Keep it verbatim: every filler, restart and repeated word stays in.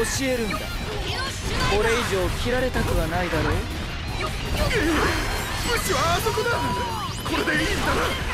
教えるんだ。これ以上切られたくはないだろう。 武士はあそこだ。これでいいんだな。